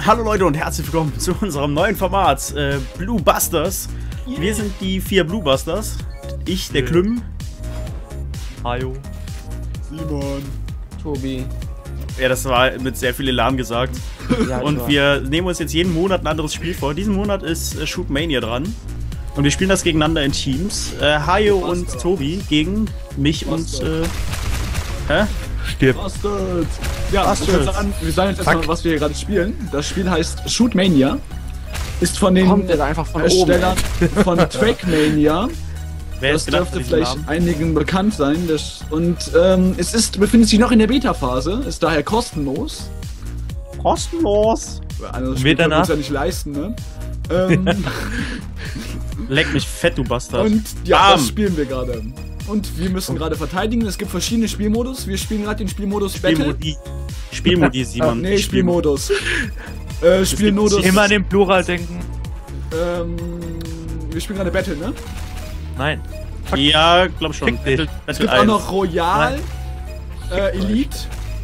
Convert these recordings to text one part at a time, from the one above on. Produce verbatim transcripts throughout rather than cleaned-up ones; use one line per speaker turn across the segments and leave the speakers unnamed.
Hallo Leute und herzlich willkommen zu unserem neuen Format, äh, Blue Busters. Yeah. Wir sind die vier Blue Busters. Ich, der yeah. Klüm.
Hajo.
Simon.
Tobi.
Ja, das war mit sehr viel Elan gesagt. Ja, und klar. Wir nehmen uns jetzt jeden Monat ein anderes Spiel vor. Diesen Monat ist äh, Shoot Mania dran. Und wir spielen das gegeneinander in Teams. Äh, Hajo und Tobi gegen mich Bastard. und... Äh, hä?
Stirb.
Bastard. Ja, Bastard. Sagen, wir sagen jetzt erstmal, was wir hier gerade spielen. Das Spiel heißt Shoot Mania. Ist von den
Kommt der einfach von
Erstellern
oben,
von Trackmania.
Wer
das
ist
dürfte vielleicht Namen? einigen bekannt sein. Das, und ähm, es ist, befindet sich noch in der Beta-Phase, ist daher kostenlos.
Kostenlos?
Also das Spiel können wir uns ja nicht leisten, ne? ähm,
Leck mich fett, du Bastard.
Und ja, Bam. das spielen wir gerade. Und wir müssen gerade verteidigen. Es gibt verschiedene Spielmodus. Wir spielen gerade den Spielmodus
Spielmodi.
Battle.
Spielmodi, Simon.
Nee, Spielmodus. äh, Spielmodus.
Immer an den Plural denken.
Ähm, wir spielen gerade Battle, ne?
Nein.
Fuck. Ja, glaub schon.
Battle, Battle es gibt eins. Auch noch Royal, äh, Elite.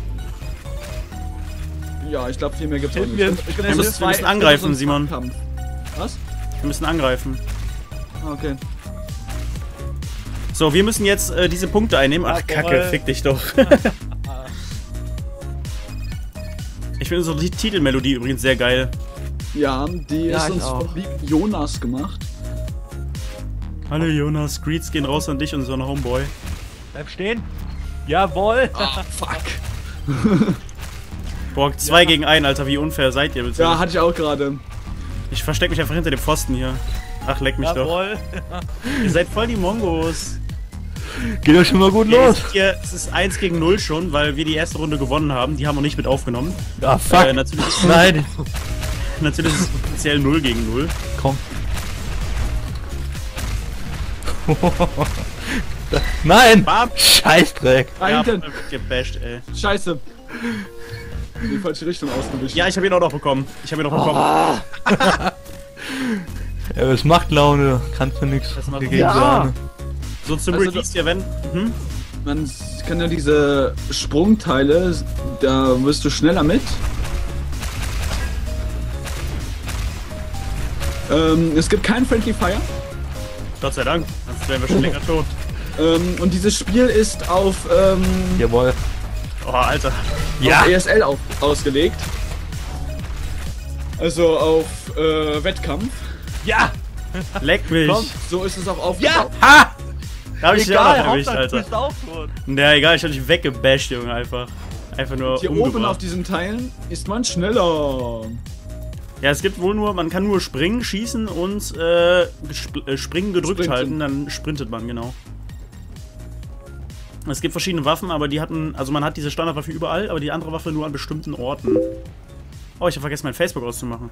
Ja, ich glaube, viel mehr gibt's auch nicht.
Wir, ich wir, müssen, wir müssen angreifen, Simon.
Was?
Wir müssen angreifen.
Okay.
So, wir müssen jetzt äh, diese Punkte einnehmen. Ach, Ach Kacke, fick dich doch. Ich finde unsere Titelmelodie übrigens sehr geil.
Ja, die ja, ist uns von Jonas gemacht.
Hallo Jonas, Greets gehen raus an dich und so ein Homeboy.
Bleib stehen. Jawohl.
Ah, fuck.
Boah, zwei ja. gegen einen, Alter, wie unfair seid ihr bitte?
Ja, hatte ich auch gerade.
Ich versteck mich einfach hinter dem Pfosten hier. Ach, leck mich
Jawohl.
doch. Ihr seid voll die Mongos.
Geht doch schon mal gut
okay,
los.
Hier, es ist eins gegen null schon, weil wir die erste Runde gewonnen haben. Die haben wir nicht mit aufgenommen.
Ah, fuck.
Äh, natürlich
Nein.
Natürlich ist es offiziell null gegen null.
Komm. Nein!
Bam.
Scheißdreck!
Ja, gebasht, ey.
Scheiße! In die falsche Richtung ausgewischt.
Ja, ich hab ihn auch noch bekommen. Ich hab ihn noch bekommen.
Oh. Ja, es macht Laune. Kannst du nichts dagegen
ja.
sagen.
So zum
also
Release-Event. Mhm.
Man kann ja diese Sprungteile, da wirst du schneller mit. Ähm, es gibt kein Friendly Fire.
Gott sei Dank, sonst wären wir schon länger tot.
Ähm, und dieses Spiel ist auf, ähm...
Jawohl.
Oh, Alter.
Ja. Auf E S L auf, ausgelegt. Also auf, äh, Wettkampf.
Ja!
Leck mich.
Komm, so ist es auch aufgebaut.
Ja! Ha! Da hab ich dich auch noch erwischt,
Alter.
Ja, egal, ich hab dich weggebasht, Junge, einfach. Einfach nur
und hier
umgebracht.
Oben auf diesen Teilen ist man schneller.
Ja, es gibt wohl nur, man kann nur springen, schießen und äh, äh, springen gedrückt Sprinten. halten, dann sprintet man, genau. Es gibt verschiedene Waffen, aber die hatten, also man hat diese Standardwaffe überall, aber die andere Waffe nur an bestimmten Orten. Oh, ich habe vergessen, mein Facebook auszumachen.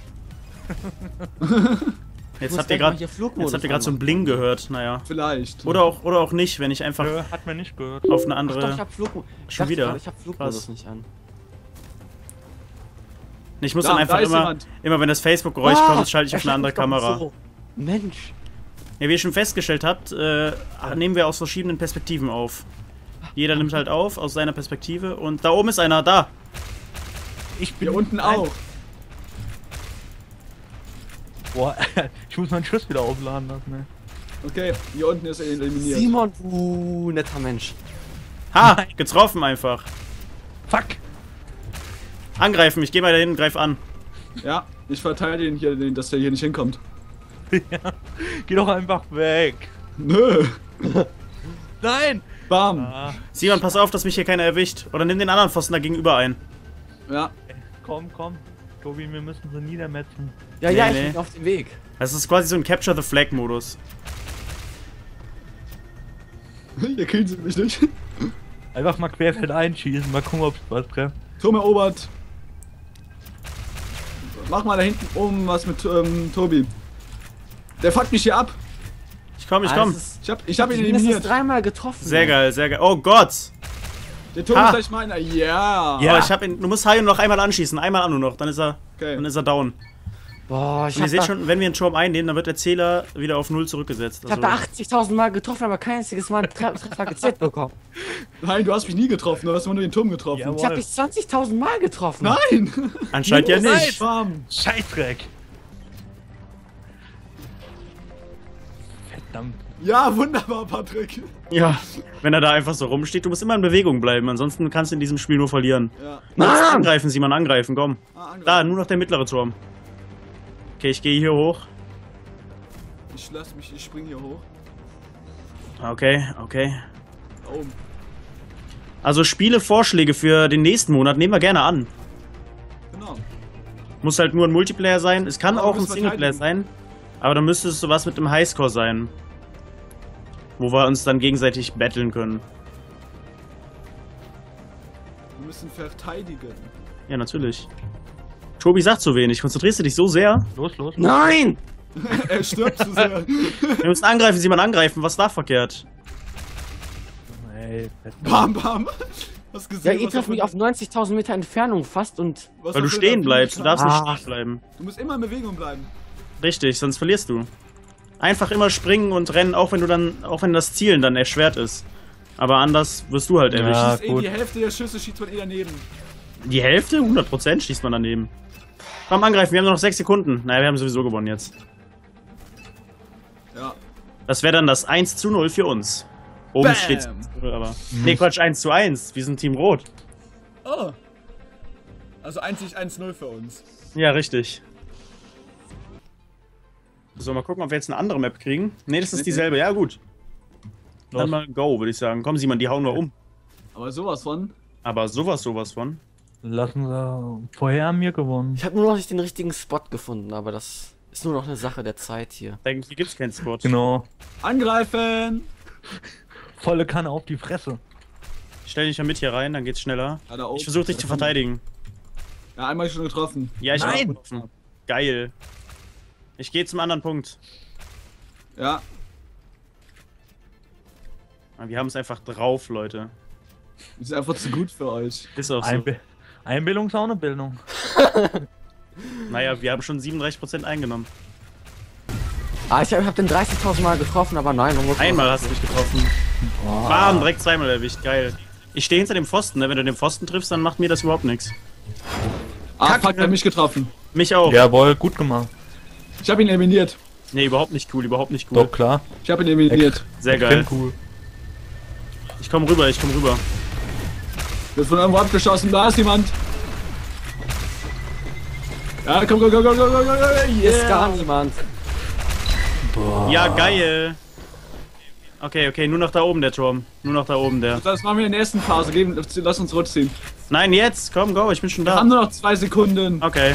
Jetzt habt ihr gerade, jetzt habt ihr gerade so ein Bling gehört, naja.
Vielleicht.
Oder auch, oder auch nicht, wenn ich einfach.
Nö, hat man nicht gehört.
Auf eine andere.
Ach doch, ich hab Flugmodus.
Schon wieder.
Grad, ich hab Flugmodus nicht an.
Ich muss
da,
dann einfach
da
immer, immer wenn das Facebook-Geräusch
ah,
kommt, schalte ich auf eine andere Kamera.
So. Mensch.
Ja, wie ihr schon festgestellt habt, äh, nehmen wir aus verschiedenen Perspektiven auf. Jeder nimmt halt auf, aus seiner Perspektive. Und da oben ist einer, da.
Ich bin hier unten auch.
Boah, ich muss meinen Schuss wieder aufladen lassen, ne?
Okay, hier unten ist er eliminiert.
Simon, du netter Mensch.
Ha, Nein. getroffen einfach.
Fuck.
Angreifen, ich geh mal dahin und greif an.
Ja, ich verteile ihn hier, dass der hier nicht hinkommt.
Ja, geh doch einfach weg.
Nö.
Nein.
Bam.
Ah.
Simon, pass auf, dass mich hier keiner erwischt. Oder nimm den anderen Pfosten da gegenüber ein.
Ja.
Okay. Komm, komm. Tobi, wir müssen sie niedermetzen.
Ja,
nee,
ja, ich
nee.
bin auf dem Weg.
Das ist quasi so ein Capture the Flag Modus.
Ihr killt sie mich nicht.
Einfach mal querfeld einschießen, mal gucken, ob es was trifft.
Turm erobert. Mach mal da hinten oben was mit ähm, Tobi. Der fuckt mich hier ab.
Ich komm, ich komm.
Ich hab, ich hab ihn eliminiert.
dreimal getroffen.
Sehr geil, sehr geil. Oh Gott.
Der Tobi ist gleich meiner. Ja.
Ja, ich hab ihn. Du musst Hajo noch einmal anschießen. Einmal an nur noch. Dann ist er.
Okay.
Dann ist er down.
Boah, ich
Und ihr
hab
seht
da,
schon, wenn wir einen Turm einnehmen, dann wird der Zähler wieder auf null zurückgesetzt.
ich hab da achtzigtausend Mal getroffen, aber kein einziges Mal einen Tre- Treffer gezählt bekommen.
Nein, du hast mich nie getroffen, du hast immer nur den Turm getroffen.
Ja,
Ich hab dich zwanzigtausend Mal getroffen.
Nein!
Anscheinend ja nicht.
Bam.
Scheißdreck. Verdammt.
Ja, wunderbar, Patrick.
Ja, wenn er da einfach so rumsteht, du musst immer in Bewegung bleiben, ansonsten kannst du in diesem Spiel nur verlieren.
Ja.
Ah! Angreifen, Simon, angreifen, komm.
Ah, angreifen.
Da, nur noch der mittlere Turm. Okay, ich gehe hier hoch.
Ich lass mich, ich spring hier hoch.
Okay, okay.
Da oben.
Also Spielevorschläge für den nächsten Monat nehmen wir gerne an.
Genau.
Muss halt nur ein Multiplayer sein. Es kann
Aber
auch ein
müssen wir
Singleplayer sein. Aber dann müsste es sowas mit einem Highscore sein. Wo wir uns dann gegenseitig battlen können.
Wir müssen verteidigen.
Ja, natürlich. Tobi sagt zu wenig. Konzentrierst du dich so sehr?
Los, los.
Nein!
Er stirbt zu sehr.
Wir müssen angreifen, Simon, angreifen. Was ist da verkehrt?
Ey,
Bam, bam. Hast
Ja,
gesehen,
ihr
was
trefft mich
er-
auf neunzigtausend Meter Entfernung fast und...
was
Weil du
er für
stehen
eine
bleibst. Du darfst
Ah.
nicht stehen bleiben.
Du musst immer in Bewegung bleiben.
Richtig, sonst verlierst du. Einfach immer springen und rennen, auch wenn du dann, auch wenn das Zielen dann erschwert ist. Aber anders wirst du halt erwischt.
Ja.
Schießt eh
gut.
die Hälfte der Schüsse schießt man eh daneben.
Die Hälfte? hundert Prozent schießt man daneben. Komm, angreifen, wir haben nur noch sechs Sekunden. Naja, wir haben sowieso gewonnen jetzt.
Ja.
Das wäre dann das eins zu null für uns. Oben
Bam.
steht aber. Nee, Quatsch, eins zu eins. Wir sind Team Rot.
Oh. Also einzig eins null für uns.
Ja, richtig. So, mal gucken, ob wir jetzt eine andere Map kriegen. Nee, das ist dieselbe. Ja, gut. Dann
Los.
mal go, würde ich sagen. Komm, Simon, die hauen wir um.
Aber sowas von.
Aber sowas, sowas von.
Lassen Sie. Vorher haben wir gewonnen.
Ich habe nur noch nicht den richtigen Spot gefunden, aber das ist nur noch eine Sache der Zeit hier.
Denke, hier gibt's keinen Spot.
Genau.
Angreifen!
Volle Kanne auf die Fresse.
Stell dich ja mit hier rein, dann geht's schneller.
Ja, da oben.
Ich versuche dich zu verteidigen.
Ja, einmal schon getroffen.
Ja, ich
Nein.
hab getroffen. Geil. Ich gehe zum anderen Punkt.
Ja.
Wir haben es einfach drauf, Leute.
Wir sind einfach zu gut für euch.
Ist auch so.
Einbi Einbildung ist auch eine Bildung.
Naja, wir haben schon siebenunddreißig Prozent eingenommen.
Ah, ich hab, hab den dreißigtausend Mal getroffen, aber nein. man muss-
Einmal hast du mich getroffen. Bam, direkt zweimal erwischt. Geil. Ich stehe hinter dem Pfosten, ne? Wenn du den Pfosten triffst, dann macht mir das überhaupt nichts.
Ah,
Kack.
fuck, der hat mich getroffen.
Mich auch.
Jawohl, gut gemacht.
Ich hab ihn eliminiert.
Nee, überhaupt nicht cool, überhaupt nicht cool.
Doch, klar.
Ich hab ihn eliminiert.
Sehr
Ich
geil.
bin cool.
Ich komm rüber, ich komm rüber.
Wird von irgendwo abgeschossen. Da ist jemand. Ja, komm, komm, komm, komm, komm, komm, komm.
Hier ist
Yeah.
gar niemand.
Ja, geil. Okay, okay, nur noch da oben der Turm. Nur noch da oben der.
Das machen wir in der ersten Phase. Geben, lass uns zurückziehen.
Nein, jetzt, komm, go, ich bin schon
Wir haben
da.
nur noch zwei Sekunden.
Okay.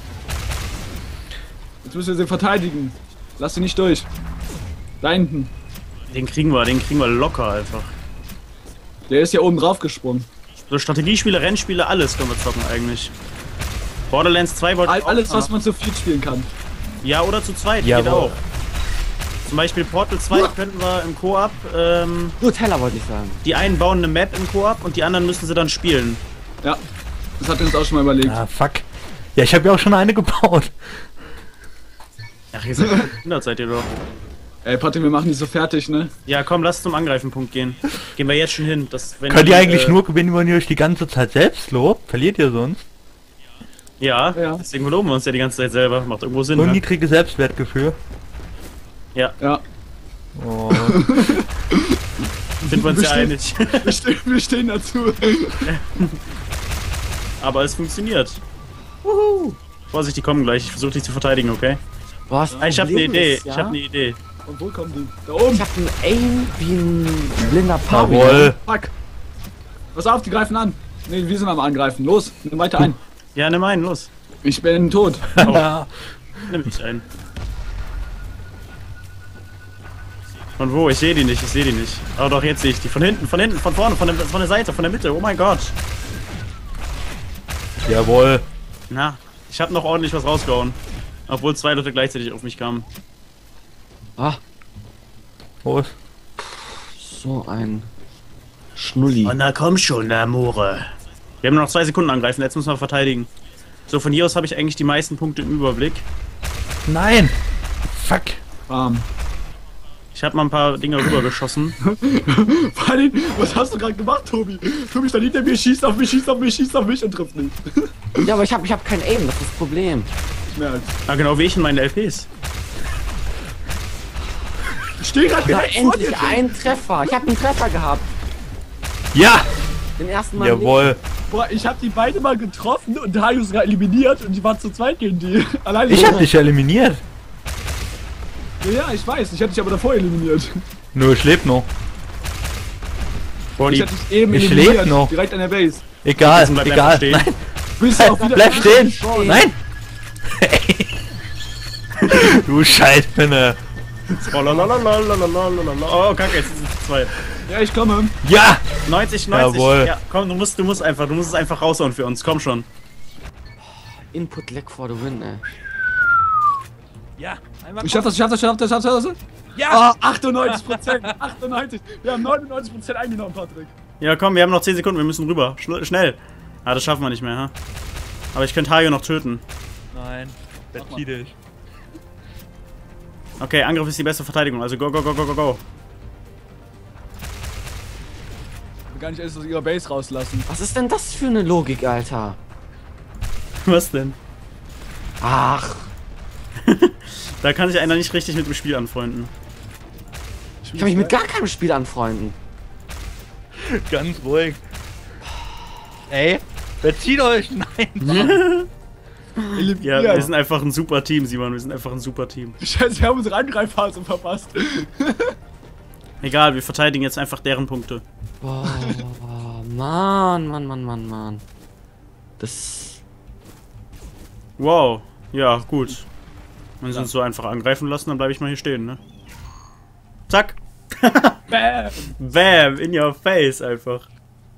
Jetzt müssen wir sie verteidigen. Lass sie nicht durch. Da hinten.
Den kriegen wir, den kriegen wir locker einfach.
Der ist ja oben drauf gesprungen.
So Strategiespiele, Rennspiele, alles können wir zocken eigentlich. Borderlands zwei wollte
All,
ich auch
alles,
mal.
was man zu viel spielen kann.
Ja, oder zu zweit,
Jawohl.
geht auch. Zum Beispiel Portal zwei könnten wir im Koop, ähm,
Gut, Heller wollte ich sagen.
die einen bauen eine Map im Koop und die anderen müssen sie dann spielen.
Ja. Das hatten wir uns auch schon mal überlegt.
Ah, fuck. Ja, ich habe ja auch schon eine gebaut.
Ach, ihr seid hundert seid ihr doch.
Ey, Patrick, wir machen die so fertig, ne?
Ja, komm, lass zum Angreifenpunkt gehen. Gehen wir jetzt schon hin. Das, wenn
Könnt
die,
ihr eigentlich
äh,
nur gewinnen, wenn ihr euch die ganze Zeit selbst lobt? Verliert ihr sonst?
Ja,
Ja.
deswegen loben wir uns ja die ganze Zeit selber. Macht irgendwo Sinn,
So ein
ne?
niedriges Selbstwertgefühl.
Ja.
Oh.
Sind wir uns ja
Bestimmt.
einig.
Wir stehen, wir stehen dazu.
Aber es funktioniert. Wuhu. Vorsicht, die kommen gleich. Ich versuche dich zu verteidigen, okay?
Was?
Ah, ich habe eine
Problem
Idee.
ist, ja,
Ich habe eine Idee.
Und wo kommen die? Da oben.
Ich hab ein Aim wie ein blinder Pavian.
Jawohl.
Fuck. Pass auf, die greifen an. Ne, wir sind am Angreifen. Los, nimm weiter ein.
Ja, nimm einen, los.
Ich bin tot.
Ja.
Nimm mich ein. Von wo? Ich sehe die nicht, ich sehe die nicht. Oh doch, jetzt sehe ich die. Von hinten, von hinten, von vorne, von der, von der Seite, von der Mitte. Oh mein Gott.
Jawohl.
Na, ich habe noch ordentlich was rausgehauen. Obwohl zwei Leute gleichzeitig auf mich kamen.
Ah,
Los.
so ein Schnulli.
Oh, na komm schon, Amore. Wir haben nur noch zwei Sekunden angreifen, jetzt müssen wir verteidigen. So, von hier aus habe ich eigentlich die meisten Punkte im Überblick.
Nein! Fuck!
Bam.
Ich hab mal ein paar Dinge rübergeschossen.
Vor allem, was hast du gerade gemacht, Tobi? Tobi stand hinter mir, schießt auf mich, schießt auf mich, schießt auf mich und trifft nicht.
Ja, aber ich hab, ich hab kein Aim, das ist das Problem.
Ich merk's.
Ah, genau wie ich in meinen L Ps.
Ich steh grad
Ja,
direkt vor dir.
endlich ein Treffer. Ich hab einen Treffer gehabt.
Ja!
Den ersten Mal.
Jawohl!
Boah, ich hab die beide mal getroffen und Hajo sogar eliminiert und die waren zu zweit gegen die. Alleine.
Ich hab dich eliminiert!
Ja, ja, ich weiß, ich hab dich aber davor eliminiert.
Nur ich leb noch.
Boah,
Ich
die,
hab dich eben
Ich
eliminiert,
leb noch.
direkt an der Base.
Egal,
bleib einfach
egal.
stehen.
Nein!
Bist du auch wieder
Bleib stehen!
stehen.
Nein! Du Scheißpinne!
oh, lalalalalalala. Oh, kacke, jetzt sind es zwei.
Ja, ich komme.
Ja!
neunzig, neunzig.
Jawohl.
Ja, komm, du musst, du musst einfach, du musst es einfach raushauen für uns. Komm schon.
Input lag for the win, ey.
Ja! Einmal
Ich schaff das, ich schaff das, ich schaff das, ich schaff das.
Ja!
Ah, achtundneunzig Prozent, achtundneunzig. Wir haben neunundneunzig Prozent eingenommen, Patrick.
Ja, komm, wir haben noch zehn Sekunden, wir müssen rüber. Schl schnell. Ah, das schaffen wir nicht mehr, ha? Aber ich könnte Hajo noch töten.
Nein, verzieh dich.
Okay, Angriff ist die beste Verteidigung, also go, go, go, go, go, go.
Ich will gar nicht erst aus ihrer Base rauslassen.
Was ist denn das für eine Logik, Alter?
Was denn?
Ach.
Da kann sich einer nicht richtig mit dem Spiel anfreunden.
Ich kann mich mit gar keinem Spiel anfreunden.
Ganz ruhig. Ey, verzieht euch! Nein!
Ja, wir sind einfach ein super Team, Simon, wir sind einfach ein super Team.
Scheiße, wir haben unsere Angreifphase verpasst.
Egal, wir verteidigen jetzt einfach deren Punkte.
Boah, Mann, Mann, Mann, Mann, Mann. Das...
Wow, ja, gut. Wenn sie uns so einfach angreifen lassen, dann bleibe ich mal hier stehen, ne? Zack!
Bam.
Bam! In your face einfach.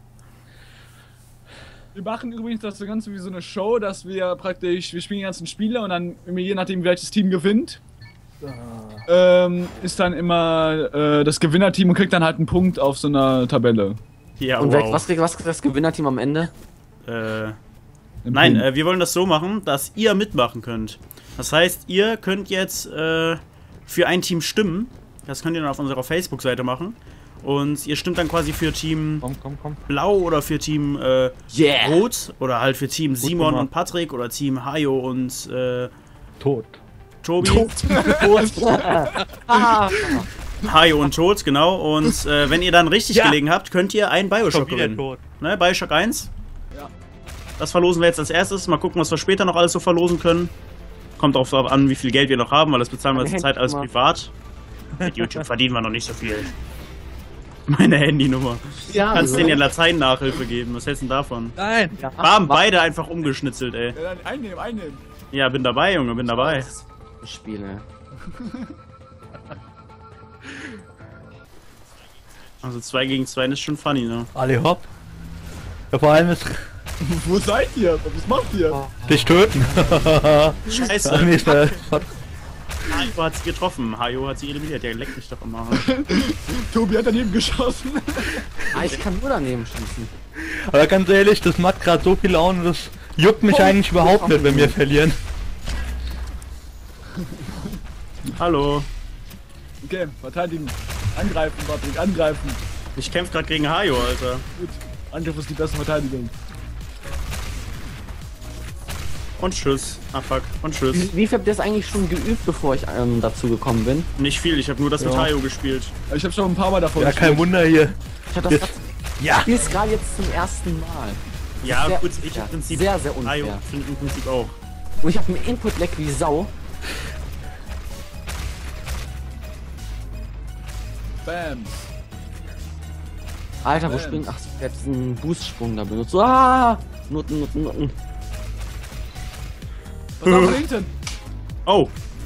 Wir machen übrigens das Ganze wie so eine Show, dass wir praktisch, wir spielen die ganzen Spiele und dann, je nachdem welches Team gewinnt, ähm, ist dann immer äh, das Gewinnerteam und kriegt dann halt einen Punkt auf so einer Tabelle.
Ja,
Und
wow.
wer- was kriegt was kriegt das Gewinnerteam am Ende?
Äh,
Im
nein,
Punkt.
äh, wir wollen das so machen, dass ihr mitmachen könnt. Das heißt, ihr könnt jetzt äh, für ein Team stimmen. Das könnt ihr dann auf unserer Facebook-Seite machen. Und ihr stimmt dann quasi für Team
Komm, komm, komm.
Blau oder für Team äh,
Yeah!
Rot oder halt für Team Simon
gemacht.
und Patrick oder Team Hajo und äh,
Tot.
Tobi.
Ah,
Hajo und Tot, genau. Und äh, wenn ihr dann richtig
Ja.
gelegen habt, könnt ihr einen Bioshock
Schon wieder
gewinnen.
tot.
Ne, Bioshock eins.
Ja.
Das verlosen wir jetzt als erstes. Mal gucken, was wir später noch alles so verlosen können. Kommt auch darauf an, wie viel Geld wir noch haben, weil das bezahlen wir
Meine
zur Zeit alles
Handynummer.
privat. Mit YouTube verdienen wir noch nicht so viel. Meine Handynummer.
ja,
Kannst
so.
denen ja Latein-Nachhilfe geben. Was hältst du denn davon?
Nein!
Ja,
Bam,
was-
beide einfach umgeschnitzelt, ey.
Ja, dann einnehmen, einnehmen.
Ja, bin dabei, Junge, bin dabei.
Das Spiel, ey.
Also zwei gegen zwei ist schon funny, ne?
Alle hopp. Ja, vor allem ist
Wo seid ihr? Was macht ihr?
dich töten.
Scheiße.
Nee, ist der-
Hajo hat sie getroffen. Hajo hat sie eliminiert. Der leckt mich doch immer.
Tobi hat daneben geschossen.
Ah, ich kann nur daneben schießen.
Aber ganz ehrlich, das macht gerade so viel Laune, das juckt mich eigentlich überhaupt nicht, wenn wir verlieren.
Hallo.
Okay, verteidigen. Angreifen, Patrick, angreifen.
Ich kämpfe gerade gegen Hajo, Alter.
Gut. Angriff ist die beste Verteidigung.
Und Schuss. Ah, fuck. Und Schuss.
Wie, wie viel habt ihr das eigentlich schon geübt, bevor ich ähm, dazu gekommen bin?
Nicht viel, ich habe nur das mit
Ja.
Hajo gespielt.
Ich habe schon ein paar Mal davon
Ja, kein Wunder hier.
Ich hab das
Jetzt-
grad-
Ja!
ich spiel's gerade jetzt zum ersten Mal.
Ja,
Sehr
gut, ich
unfair.
im Prinzip.
Sehr, sehr unfair.
Hajo finde ich im Prinzip auch.
Und ich habe einen Input-Lag wie Sau.
Bam.
Alter, wo
Bam.
springt? Ach, ich hab diesen Boost-Sprung da benutzt. Ah! Nutten, Nutten, Nutten.
Was haben wir hinten?
Oh,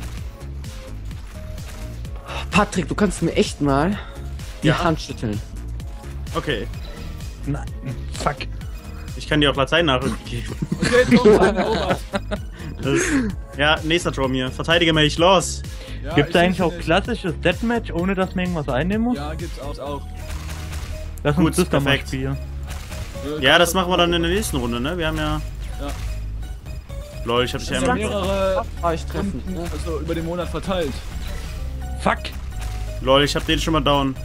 Patrick, du kannst mir echt mal die
Ja.
Hand schütteln.
okay.
Nein, fuck.
Ich kann dir auch Latein-Nachhilfe geben.
Okay, Tobi, Robert.
Das, ja, nächster Draw mir. Verteidige mich, los!
Ja,
Gibt es
ich
eigentlich
weiß
auch
nicht.
klassisches Deathmatch, ohne dass man irgendwas einnehmen muss?
Ja, gibt's auch. auch.
Lass uns
Gut,
das dann mal
perfekt.
spielen.
Äh,
Ja, das machen wir dann in der nächsten Runde, ne? Wir haben ja. Lol, ich hab dich
Das sind
einmal.
mehrere
War ich treffen.
Runden, also über den Monat verteilt.
Fuck.
Lol, ich hab den schon mal down.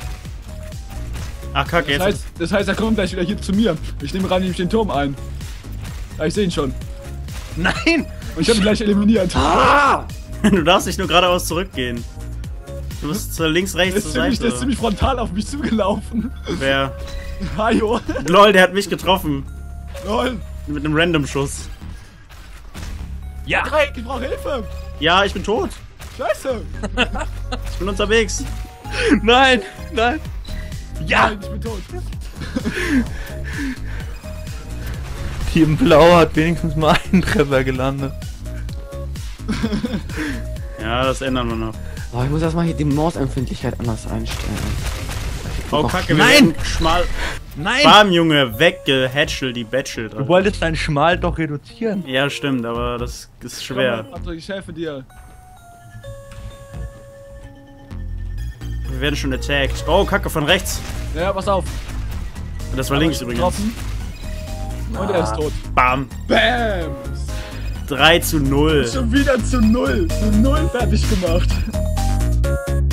Ach, kacke,
Das
jetzt.
heißt, das heißt, er kommt gleich wieder hier zu mir. Ich nehme gerade nämlich den Turm ein. Ja, ich sehe ihn schon.
Nein!
Und ich habe ihn gleich eliminiert.
Du darfst nicht nur geradeaus zurückgehen. Du musst zur links,
Der
rechts,
ist,
zur
ziemlich, der ist
Seite.
ziemlich frontal auf mich zugelaufen.
Wer?
Hajo.
Lol, der hat mich getroffen.
Lol.
Mit einem Random-Schuss.
Ja!
Dreck, ich brauche Hilfe.
Ja, ich bin tot.
Scheiße.
Ich bin unterwegs.
Nein! Nein! Ja!
Nein, ich bin tot.
Team Blau hat wenigstens mal einen Treffer gelandet.
Ja, das ändern wir noch.
Oh, ich muss erstmal hier die Mausempfindlichkeit anders einstellen.
Oh, kacke, wir
Nein!
werden schmal.
Nein!
Bam, Junge, weggehätschelt, die Batschelt.
Du wolltest dein Schmal doch reduzieren.
Ja, stimmt, aber das ist schwer.
Komm, Patrick, ich helfe dir.
Wir werden schon attacked. Oh, kacke, von rechts.
Ja, pass auf.
Das war
Aber
links
ich bin
übrigens.
getroffen. Und er ist tot.
Bam.
Bam!
drei zu null.
Schon wieder zu null. Zu null fertig gemacht.